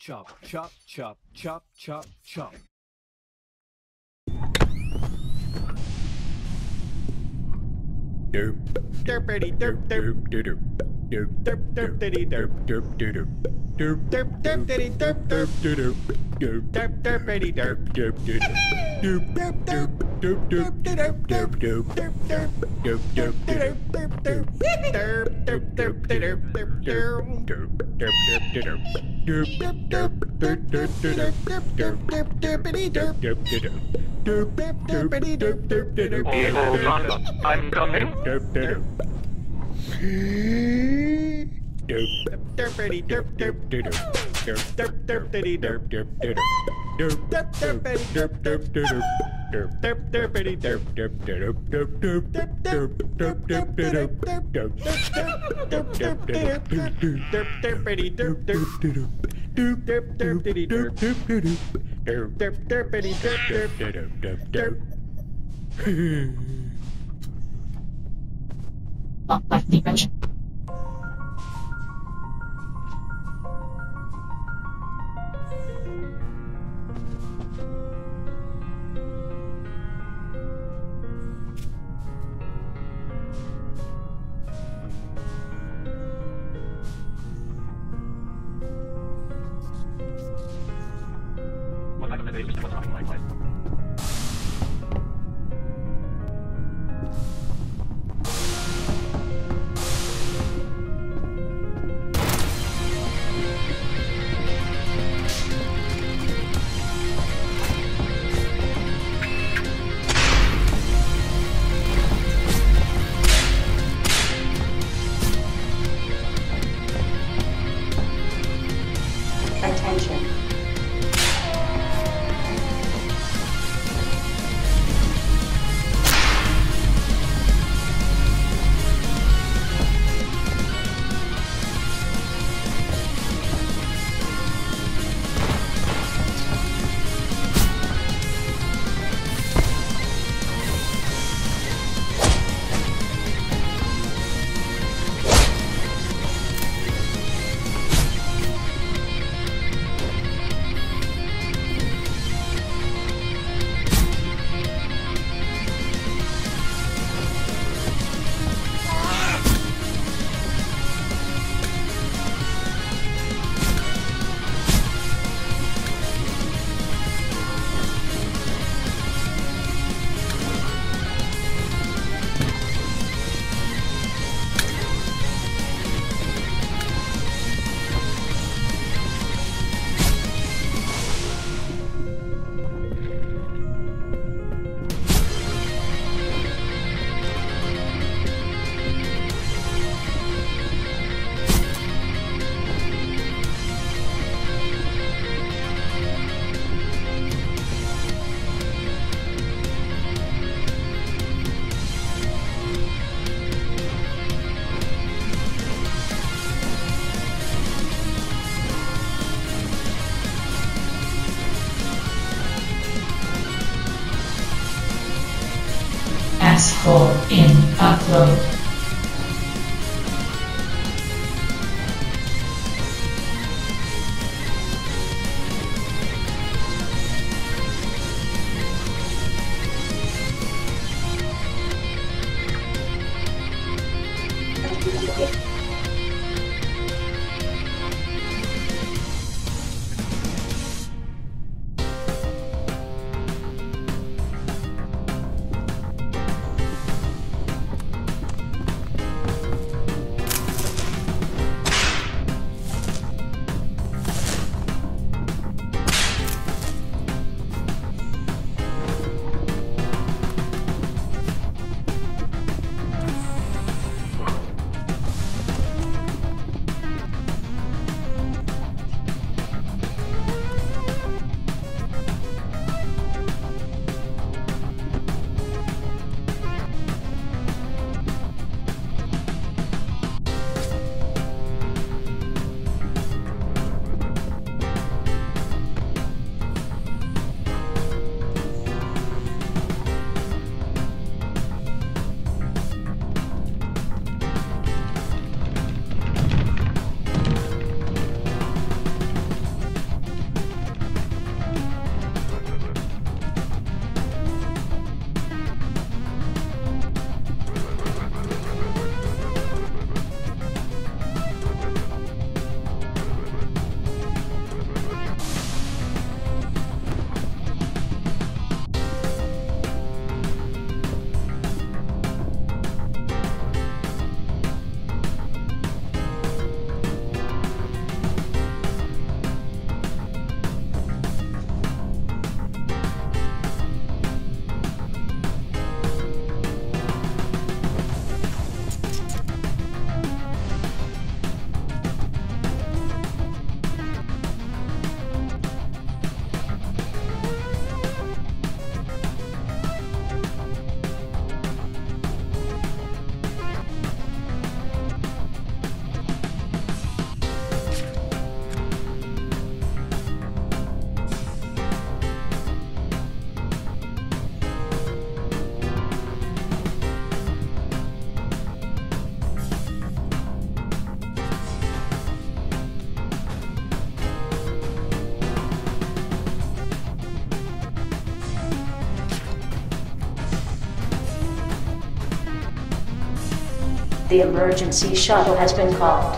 chop, chop, chop, chop, chop, chop. Derp. Derpity derp derp. Derp. Derp. Derp derpity derp. Derp. Derp. Derp. Derp derpity derp derp. Derp. Derp. Derp derpity derp. Derp. Derp. Derp derp. Derp. Derp. Derp derp. Derp. Derp derp. Derp. Derp. Derp derp derp. Derp derp derp derp derp derp. Derp. Derp. Derp. Derp. Derp derp derp derp derp derp derp derp derpity derp. Derp. Derp. Derp derpity derp derp derp. Hold on, I'm coming. Derp. Derp. Derp. Derpity derp derp. Derp. Derp derpity derp. Derp. Derp. Derp. Derp derpity derp derp. Derp. Derp derpity derp. Derp. Derp. Derp. Derp. Derp derp derp derp derp derp derp derp derp derp derp derpity derp derp. Derp derpity derp. Derp derpity derp derp. Derp. Life defense. Attention. Asshole in upload. The emergency shuttle has been called.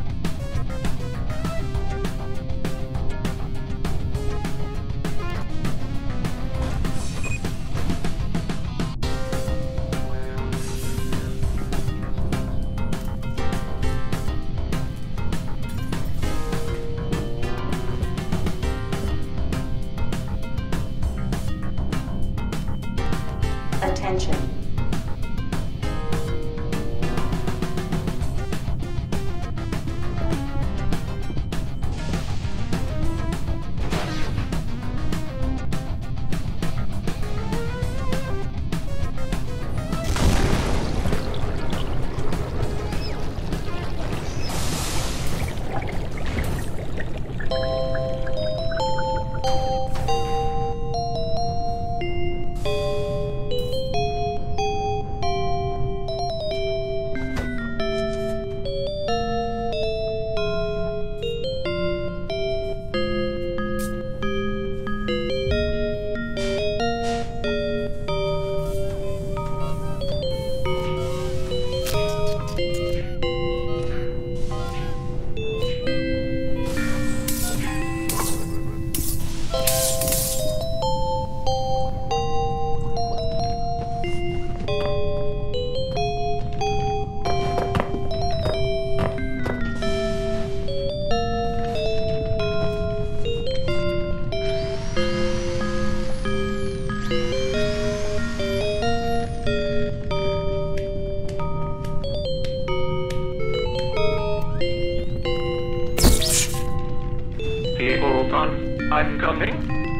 Attention. Hold on, I'm coming.